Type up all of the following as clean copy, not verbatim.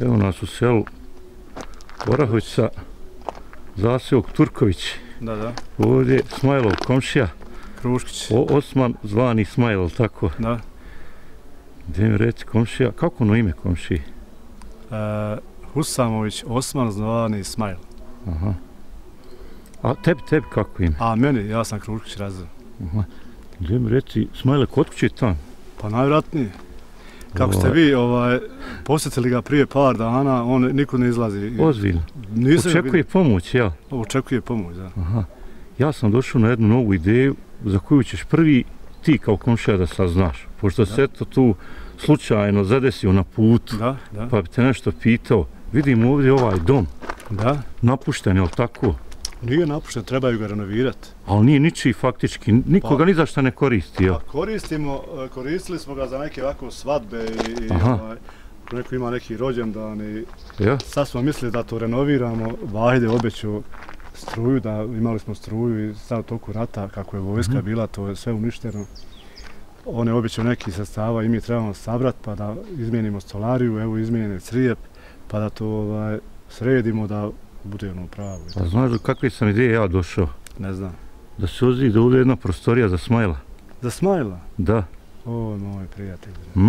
Evo nas u selu Orahovica, zaseok Turković. Da. Ovdje Smajlov komšija. Kruškić. Osman zvani Smajl, tako? Da. Gdje mi reći komšija, kako ono ime komšiji? Husamović Osman zvani Smajl. Aha. A tebi kako ime? A meni, ja sam Kruškić razred. Aha. Gdje mi reći, Smajle, kod kuće je tam? Pa najvjerojatnije. Kako ste vi posjetili ga prije par dana, on nikud ne izlazi. Ozbiljno. Očekuje pomoć, ja? Očekuje pomoć, da. Aha. Ja sam došao na jednu novu ideju za koju ćeš prvi ti kao komšija da saznaš. Pošto se eto tu slučajno zadesio na putu, pa bi te nešto pitao. Vidim ovdje ovaj dom. Da. Napušten, je li tako? Nije napušten, trebaju ga renovirati. Ali nije ničiji faktički, nikoga ni za šta ne koristi, jel? Koristili smo ga za neke ovako svadbe i ako neko ima neki rođendan i sad smo mislili da to renoviramo. Vahide obećao struju, da imali smo struju i sad u toku rata, kako je vojska bila, to je sve uništeno. On je obećao neki sredstava i mi trebamo sabrati pa da izmijenimo stolariju, evo izmijene crijep, pa da to sredimo da bude ono pravo. A znaš do kakve sam ideje ja došao? Ne znam. Da se ozidi ovdje jedna prostorija za Smajla. Za Smajla? Da. O, moj prijatelj.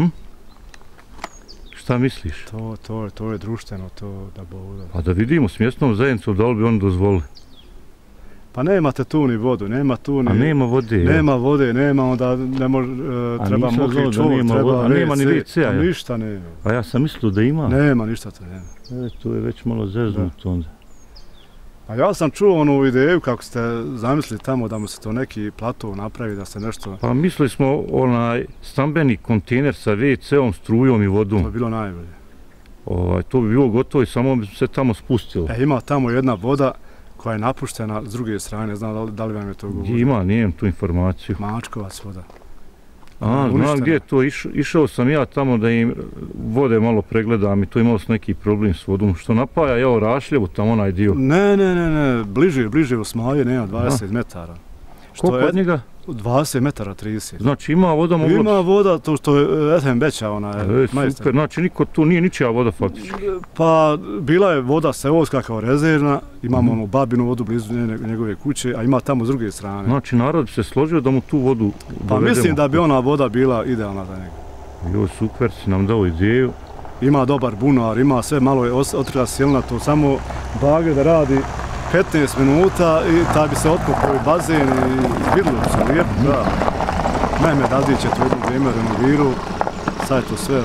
Šta misliš? To je društveno, to da bude. Pa da vidimo s mjesnom zajednicom da li bi oni dozvolili. Pa nemate tu ni vodu, nema tu ni... A nema vode, ja? Nema vode, nema, onda ne može, treba mokri čvor, treba a nema ni WC-a, ja? Ništa nema. A ja sam mislio da ima. Nema, ništa to nema. To je već malo zeznuto onda. A ja sam čuo onu ideju kako ste zamislili tamo da mu se to neki plato napravi, da se nešto... Pa mislili smo onaj stambeni kontejner sa WC-om, strujom i vodom. To bi bilo najbolje. To bi bilo gotovo i samo bi se tamo spustilo. Ima tamo jedna voda koja je napuštena s druge strane, ne znam da li vam je to govorio. Ima, nijem tu informaciju. Mačkovac voda. Znam gdje je to, išao sam ja tamo da im vode malo pregledam i to imalo s neki problem s vodom, što napaja evo Rašljevu tamo onaj dio. Ne, bliže u Smaje, nema 20 metara. Koliko od njega? 20 metara, 30. Znači ima voda mogla... Ima voda, to što je Ethem Beća, ona je majstor. Super, znači niko tu nije ničija voda faktički. Pa bila je voda seoska kao rezervna, imamo onu babinu vodu blizu njegove kuće, a ima tamo s druge strane. Znači narod bi se složio da mu tu vodu dovedemo. Pa mislim da bi ona voda bila idealna za njega. Jo, super, si nam dao ideju. Ima dobar bunar, ima sve, malo je otrila silna, to samo bager da radi 15 minuta i taj bi se otkopao i bazen i vidilo bi se lijepo, da. Naime, Dadić je to jedno vrijeme renovirao, sad je to sve,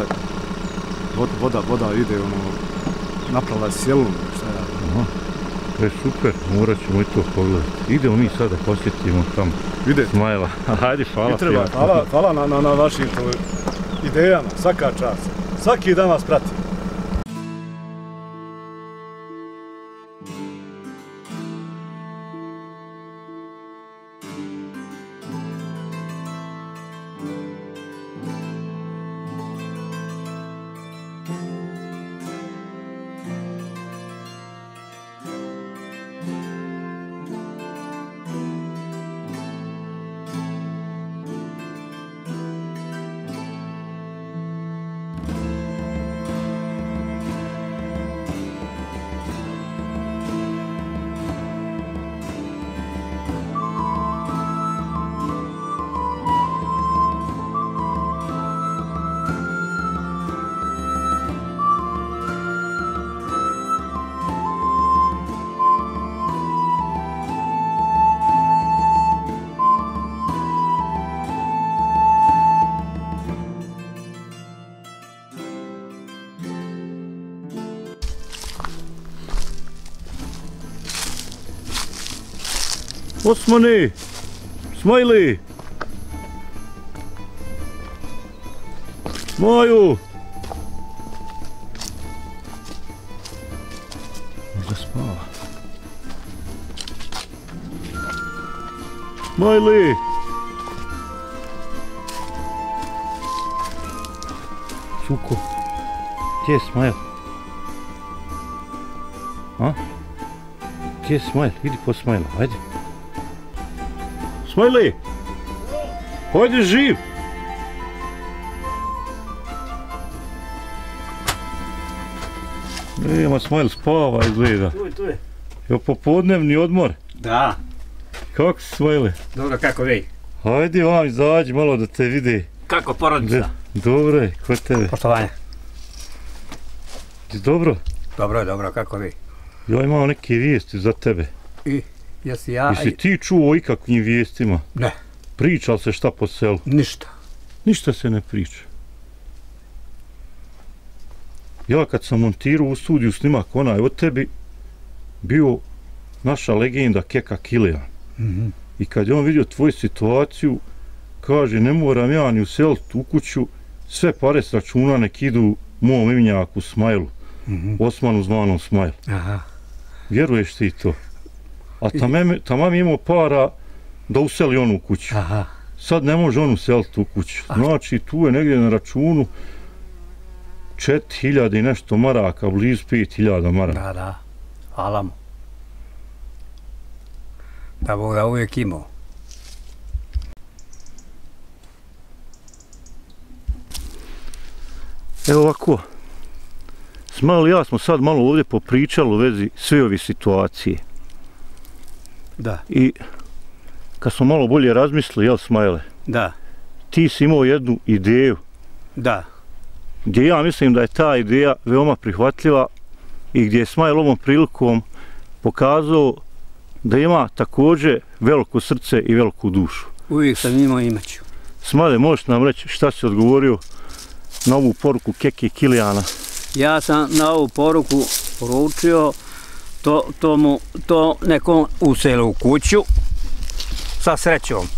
voda ide, napravila je sjelom, šta je. Super, morat ćemo i to pogledati. Idemo mi sada posjetimo tamo Smajla. Hajde, hvala. Hvala na vašim idejama, svaka čast. Svaki dan vas pratim. Osmani! Smajli! Smaju! Možda spava. Smajli! Suko, gdje je Smajl? A? Gdje je Smajl? Idi po Smajla, ajde. Smajli! Hajde živ! Ima Smajl spava izgleda. Tu je. Evo popodnevni odmor. Da. Kako si Smajle? Dobro, kako vi? Hajde vam izađi malo da te vidi. Kako porodica? Dobro je, kod tebe. Poštovanje. Ti dobro? Dobro, kako vi? Ja imam neke vijesti za tebe. I, jesi ja... Jesi ti čuo o ikakvim vijestima? Ne. Priča li se šta po selu? Ništa. Ništa se ne priča. Ja kad sam montirao u studiju snimak onaj od tebi, bio naša legenda Keka Kilijan. I kad je on vidio tvoju situaciju, kaže ne moram ja ni useliti u kuću, sve pare s računa nek idu mom imenjaku Smajlu, Osmanu zvanom Smajl. Vjeruješ ti to? A tamam imao para da useli on u kuću. Sad ne može on useliti u kuću. Znači tu je negdje na računu 4000 i nešto maraka, blizu 5000 maraka. Da, hvala mu. Da Bog da uvijek imao. Evo ovako, Smajl i ja smo sad malo ovdje popričali u vezi sve ove situacije. Da. I kad smo malo bolje razmislili, jel Smajle? Da. Ti si imao jednu ideju. Da. Gdje ja mislim da je ta ideja veoma prihvatljiva i gdje je Smajl ovom prilikom pokazao da ima također veliko srce i veliku dušu. Uvijek sam imao i imaću. Smajle, možeš nam reći šta si odgovorio na ovu poruku Keke Kilijana? Ja sam na ovu poruku poručio to nekom useli u kuću sa srećom.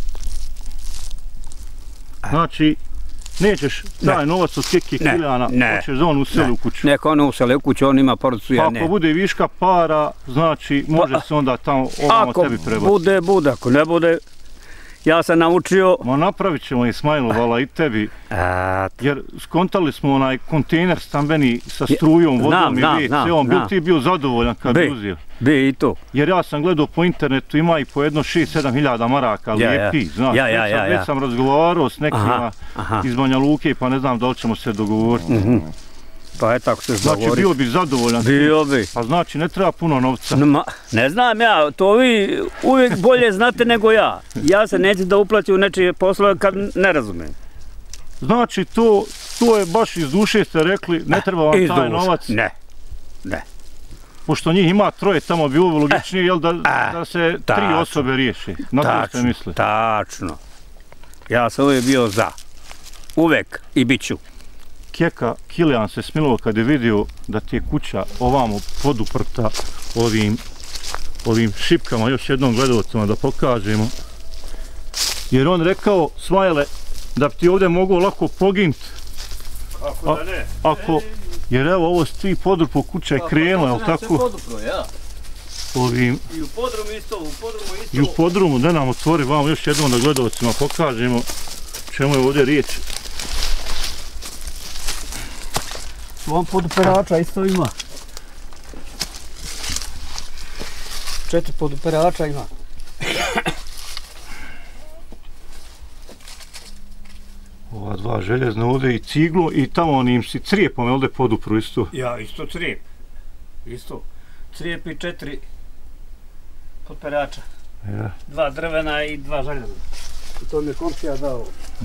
Znači, nećeš taj novac od Keke Kilijana, hoćeš da on useli u kuću? Neko on useli u kuću, on ima porodicu, ja ne. Ako bude viška para, znači može se onda tamo ovamo tebi prebaciti. Ako bude, ako ne bude, ja sam naučio... Ma napravit ćemo i Smajlu, vala i tebi, jer skontali smo onaj kontejner stambeni sa strujom, vodom i WC-om, bil ti bio zadovoljan kad bi uzio? Bi i to. Jer ja sam gledao po internetu, ima i po jedno 6-7 hiljada maraka, lijepi, znaš, već sam razgovarao s nekima iz Banja Luke, pa ne znam da li ćemo se dogovoriti. Pa je tako se dogovoriti. Znači bio bi zadovoljan. Bio bi. Pa znači ne treba puno novca. Ne znam ja, to vi uvijek bolje znate nego ja. Ja se neću da uplaću u nečije poslove kad ne razumijem. Znači to je baš iz duše ste rekli, ne treba vam taj novac. Ne. Pošto njih ima troje, tamo bi bilo logičnije, jel da se 3 osobe riješi. Na to ste misli? Tačno. Ja sam uvijek bio za. Uvijek i bit ću. Keka Kilijan se smilovao kad je vidio da ti je kuća ovamo poduprta ovim šipkama, još jednom gledalcima da pokažemo. Jer on rekao, Smajle, da bi ti ovdje mogao lako poginuti. Kako da ne? Jer evo ovo s tri podrupo kuća je krenulo, jel tako? Sve podupro, ja. I u podrumu isto, I u podrumu, da nam otvori vam još jednom da gledalcima pokažemo čemu je ovdje riječ. Vam poduperača isto ima. 4 poduperača ima. Ova 2 željezne ovdje i ciglu i tamo onim si crijepom ovdje podupru isto. Ja, isto crijep. Isto. Crijep i 4 poduperača. 2 drvena i 2 željezna. I to mi je komšija dao.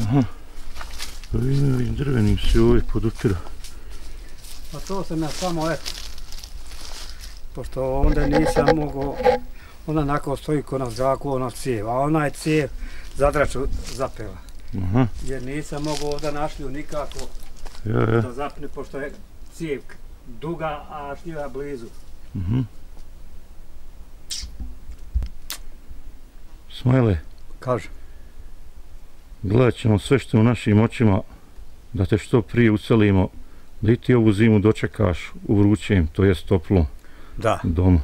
Ovim drvenim se ovdje podupira. Pa to sam ja samo eto. Pošto onda nisam mogao, onda onako stoji ko na zraku, ona cijev, a ona je cijev zadraču zapela. Jer nisam mogao ovdje našlju nikako da zapne, pošto je cijev duga, a šljiva blizu. Smajle, kaže, gledat ćemo sve što je u našim očima da te što prije uselimo, da i ti ovu zimu dočekaš u vrućem, to jest toplom domu.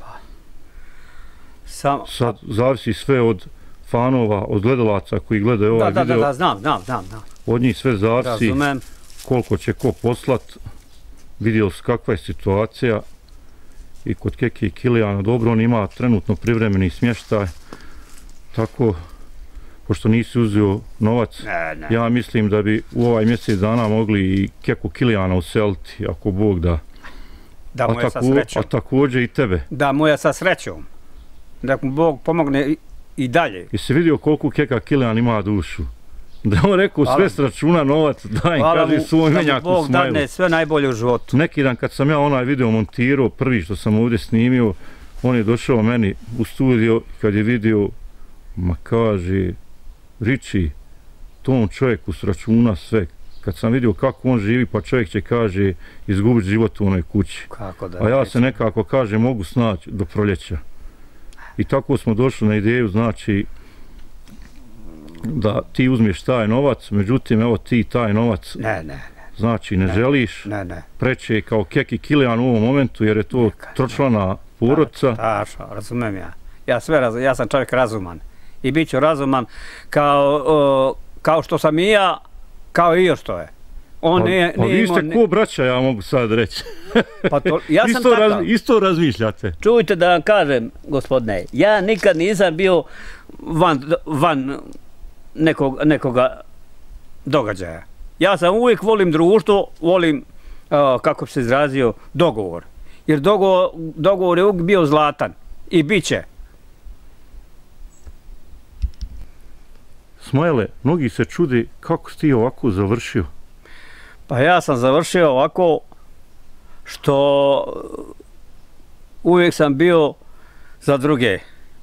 Sad zavisi sve od fanova, od gledalaca koji gledaju ovaj video. Da, znam. Od njih sve zavisi koliko će ko poslat, vidjeli su kakva je situacija i kod Keke Kilijana. Dobro, on ima trenutno privremeni smještaj, tako, pošto nisi uzeo novac, ja mislim da bi u ovaj mjesec dana mogli i Keku Kilijana useliti, ako Bog da. Da mu je sa srećom. A također i tebe. Da mu je sa srećom. Da mu Bog pomogne i dalje. Jesi vidio koliko keka Kilian ima dušu? Da on rekao sve s računa novac, daj im kaži svoj menjak u Smajlu. Bog dadne sve najbolje u životu. Neki dan kad sam ja onaj video montirao, prvi što sam ovdje snimio, on je došao meni u studio kad je vidio, ma kaže, Riči, tom čovjeku s računa sve. Kad sam vidio kako on živi, pa čovjek će, kaže, izgubiti život u onoj kući. A ja se nekako, kaže, mogu snaći do proljeća. I tako smo došli na ideju, znači, da ti uzmeš taj novac, međutim, evo ti taj novac, znači, ne želiš, preče kao Keki Kilian u ovom momentu, jer je to tročlana porodca. Tačno, razumijem ja. Ja sam čovjek razuman. I bit ću razuman kao što sam i ja, kao i još što je. Pa vi ste ko braća, ja mogu sad reći. Ja sam takav. Isto razmišljate. Čujte da vam kažem, gospodine, ja nikad nisam bio van nekoga događaja. Ja sam uvijek volim društvo, volim, kako bi se izrazio, dogovor. Jer dogovor je uvijek bio zlatan i bit će. Smajle, mnogi se čudi kako si ti ovako završio. Pa ja sam završio ovako što uvijek sam bio za druge,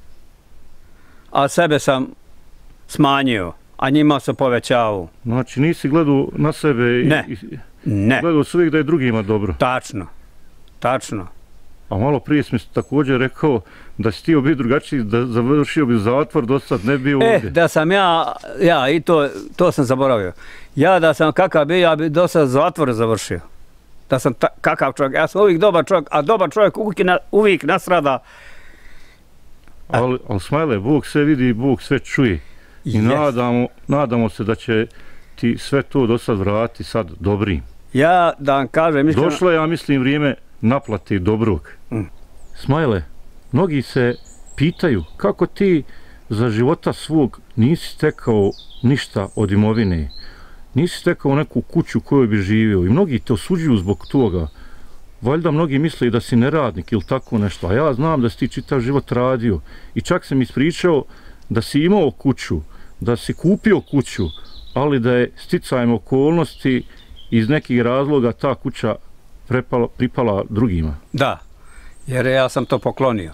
a sebe sam smanjio, a njima se povećavao. Znači nisi gledao na sebe Ne. Gledao se uvijek da je drugima dobro. Tačno. A malo prije si mi također rekao da si htio biti drugačiji, da završio bi zatvor, do sad ne bio ovdje. Da sam ja i to sam zaboravio. Ja da sam kakav bio, ja bi do sad zatvor završio. Da sam kakav čovjek, ja sam uvijek dobar čovjek, a dobar čovjek uvijek nasrada. Ali Smajle, Bog sve vidi, Bog sve čuje. I nadamo se da će ti sve to do sad vratiti sad dobrim. Ja da vam kažem... Došlo je, ja mislim, vrijeme naplati dobrog. Smajle, mnogi se pitaju kako ti za života svog nisi stekao ništa od imovine, nisi stekao neku kuću u kojoj bi živio i mnogi te osuđuju zbog toga. Valjda mnogi misle da si neradnik ili tako nešto, a ja znam da si ti čitav život radio i čak sam ispričao da si imao kuću, da si kupio kuću, ali da je sticajem okolnosti iz nekih razloga ta kuća pripala drugima. Da, jer ja sam to poklonio.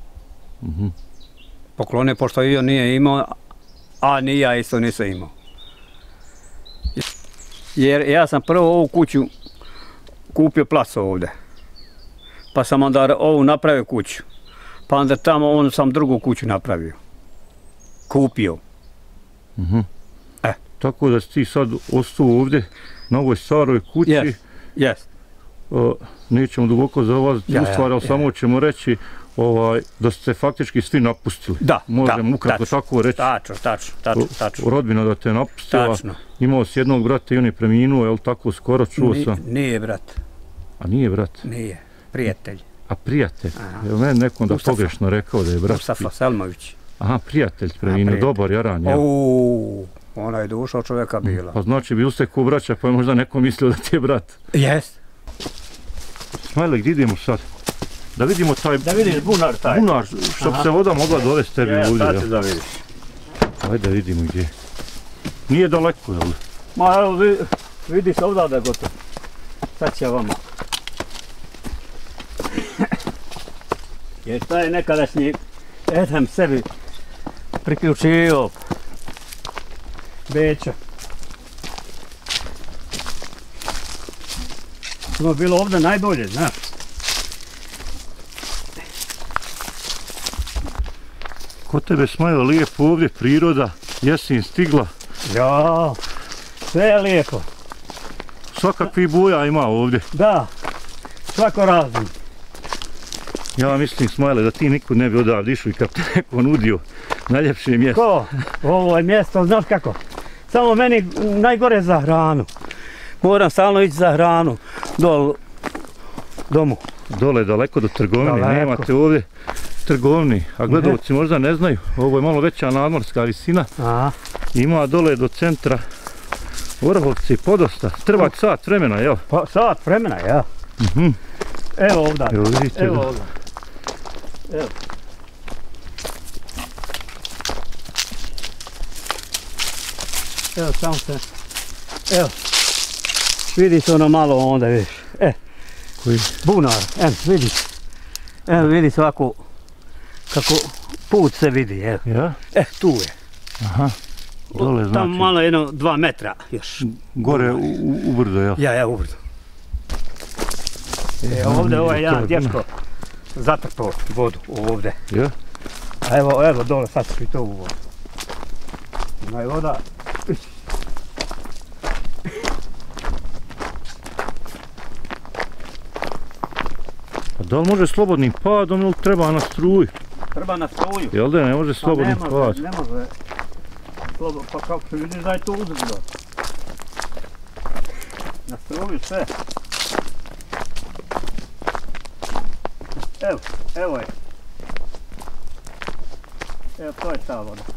Poklonio pošto i on nije imao, a ni ja isto nisam imao. Jer ja sam prvo ovu kuću kupio plac ovdje. Pa sam onda ovu napravio kuću. Pa onda tamo sam drugu kuću napravio. Kupio. Tako da si ti sad ostao ovdje na ovoj staroj kući. Jest. Nećemo duboko zavaziti u stvari, ali samo ćemo reći da ste faktički svi napustili. Možemo ukratko tako reći. Tačno. Rodbina da te napustila. Imao si jednog brata i on je preminuo, je li tako skoro, čuo sam? Nije brat. A nije brat? Nije, prijatelj. A prijatelj? Je li meni nekom da pogrešno rekao da je brat? Mustafa Selmović. Aha, prijatelj preminuo, dobar jaran, jel? Ona je duša od čovjeka bila. Pa znači bili ste ko braća, pa je možda neko mislio da ti je brat. Jest. Smajle, gdje idemo sad? Da vidimo taj... Da vidiš bunar taj. Bunar, što bi se voda mogla dovesti tebi ovdje. Sad ću da vidiš. Ajde da vidimo gdje. Nije daleko, jel? Ma evo vidiš ovdje da je gotovo. Sad će vama. Jer taj nekadašnji Edhem sebi priključio Beča. To je bilo ovdje najbolje, znaš. Kod tebe, Smajlo, lijepo ovdje, priroda, jesen stigla. Ja, sve je lijepo. Svakakvi boja ima ovdje. Da, svako razum. Ja mislim, Smajle, da ti nikud ne bi odavde išao i kad te neko nudio najljepše mjesto. Ko? Ovo je mjesto, znaš kako? Samo meni najgore za hranu. Moram stalno ići za hranu domu. Dole, daleko do trgovine, nemate ovdje trgovini, a gledalci možda ne znaju, ovo je malo veća nadmorska visina. Ima dole do centra Vrhovci podosta, treba sat vremena, jel? Pa sat vremena, ja. Evo ovdje. Evo vidite. Evo ovdje. Evo. Evo, samo se. Evo. Vidi se ono malo onda, vidiš. Koji? Bunar, vidi. Evo vidi se ovako kako put se vidi, evo. Ja? Tu je. Aha. Dole znači. Tamo malo 2 metra još. Gore u brdo, jel? Ja, u brdo. Ovdje ovaj jedan dječko zatrpao vodu ovdje. Ja? A evo dole sad ću i to u vodu. Ona je voda. A da li može slobodnim padom ili treba na struju? Treba na struju. Jel da ne može slobodnim padom? Ne može. Pa kako se vidiš da je to uzbrdo. Na struju sve. Evo je. Evo to je ta voda.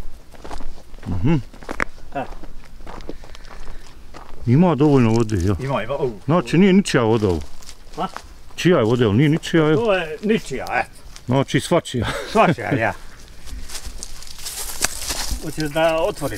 Ima dovoljno vode, jel? Ima. Znači nije ničija voda ovo. A? Čija je voda, jel nije ničija, jel? To je ničija, eto. Znači svačija. Svačija, ja. Hoćeš da otvorim?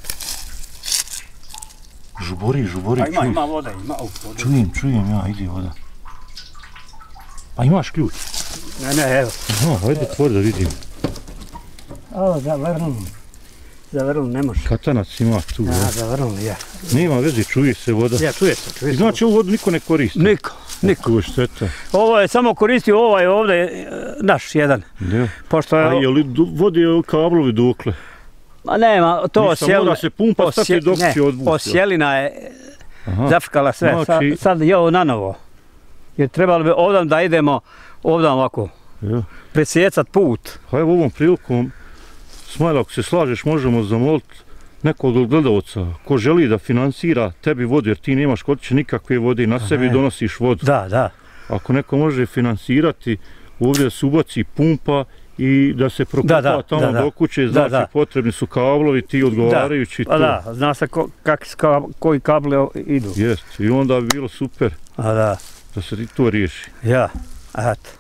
Žubori, pa ima voda, ima voda. Čujem ja, ide voda. Pa imaš ključ? Ne, evo. Ajde otvori da vidim. Ovo, zavrnuli ne može. Katanac ima tu, ja. Zavrnuli, ja. Nema veze, čuje se voda. Ja, čuje se. Znači ovu vodu niko ne koristi? Niko. To je šteta. Ovo je samo koristio ovaj ovdje, naš jedan. A je li vodi kablovi dokle? Ma nema, to osjelina. Mora se pumpa stati dok će odvući. Osjelina je zafrkala sve, sad je ovo na novo. Jer trebalo bi ovdje da idemo, ovdje ovako, presjecat put. A evo ovom prilikom, Smajla, ako se slažeš, možemo zamoliti nekog od gledalca ko želi da finansira tebi vodu, jer ti nemaš kod kuće nikakve vode i na sebi donosiš vodu. Da. Ako neko može finansirati, ovdje se ubaci pumpa i da se prokupa tamo do kuće, znači potrebni su kablovi, ti odgovarajući to. Da, zna se koji kabli idu. Jest, i onda bi bilo super da se ti to riješi. Ja, eto.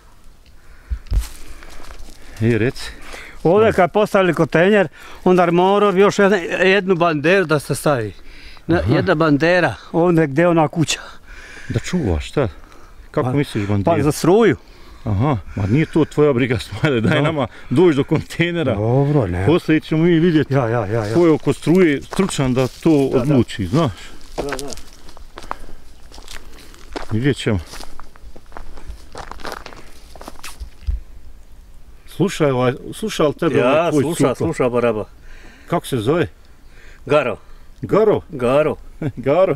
Reci. Ovdje kad postavili kontejner, onda morao još jednu banderu da se stavi. Jedna bandera, ovdje gdje je ona kuća. Da čuvaš, šta? Kako misliš banderu? Pa za struju. Aha, ma nije to tvoja briga, Smajle, daj nama doći do kontejnera. Dobro, ne. Poslije ćemo mi vidjeti ko je oko struje stručan da to odluči, znaš? Da. Vidjet ćemo. Sluša li tebe ovaj tvoj cukla? Ja, sluša baraba. Kako se zove? Garo. Garo? Garo.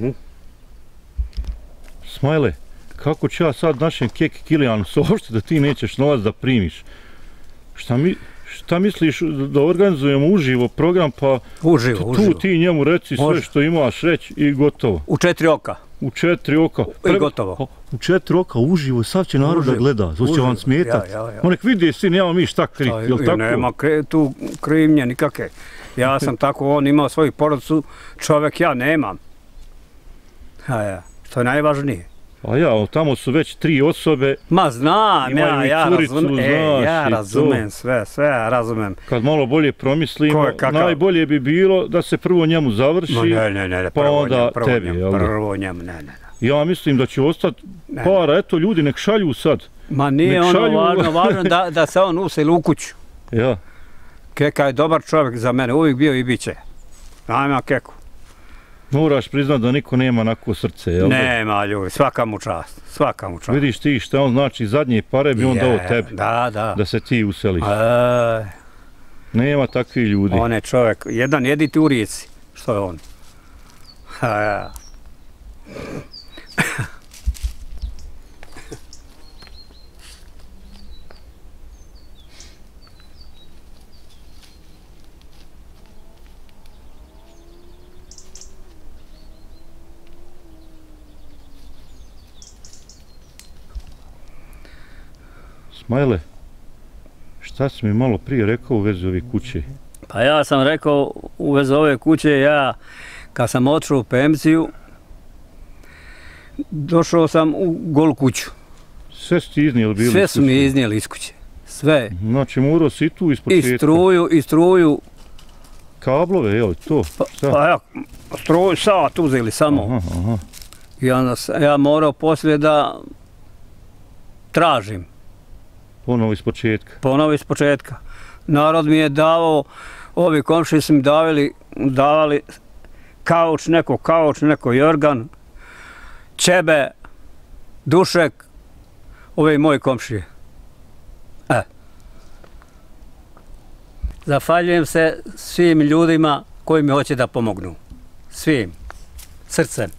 Smajle, kako ću ja sad našem Keki Kilijanu saopštiti da ti nećeš novac da primiš? Šta misliš da organizujemo uživo program, pa tu ti njemu reci sve što imaš reći i gotovo? U 4 oka. U 4 oka. I gotovo. U 4 oka uživo, sad će narod da gleda, to će vam smetati. On nek vidi svi, nemamo mi šta kriti, jel tako? Nema tu krivnje nikakve. Ja sam tako, on imao svoju porodicu, čovjek ja nemam. To je najvažnije. A ja, tamo su već 3 osobe. Ma znam, ja razumem sve ja razumem. Kad malo bolje promislimo, najbolje bi bilo da se prvo njemu završi, pa onda tebi. Prvo njemu, ne. Ja mislim da će ostati para, eto ljudi nek šalju sad. Ma nije ono važno da se on useli u kuću. Ja. Keka je dobar čovjek za mene, uvijek bio i bit će. Ajme Keku. Moraš priznat da niko nema onako srce, jel? Nema ljudi, svaka mu čast. Vidiš ti šta on znači, zadnje pare bi on dao tebi. Da se ti useliš. Nema takvih ljudi. On je čovjek, jedan jediti u rijeci. Što je on? Smajle, šta si mi malo prije rekao u vezi ove kuće? Pa ja sam rekao u vezi ove kuće, ja kad sam otišao u penziju, došao sam u golu kuću. Sve ste iznijeli bili? Sve su mi iznijeli iz kuće. Sve. Znači morao si i tu iz početka? I struju. Kablove, jel, to? Pa ja, struju sat uzeli samo. I onda ja morao poslije da tražim. Ponovo iz početka? Ponovo iz početka. Narod mi je davao, ovi komšiji su mi davali kauč, neko jorgan, ćebe, dušek, ove moji komšije. Zahvaljujem se svim ljudima koji mi hoće da pomognu. Svim. Srcem.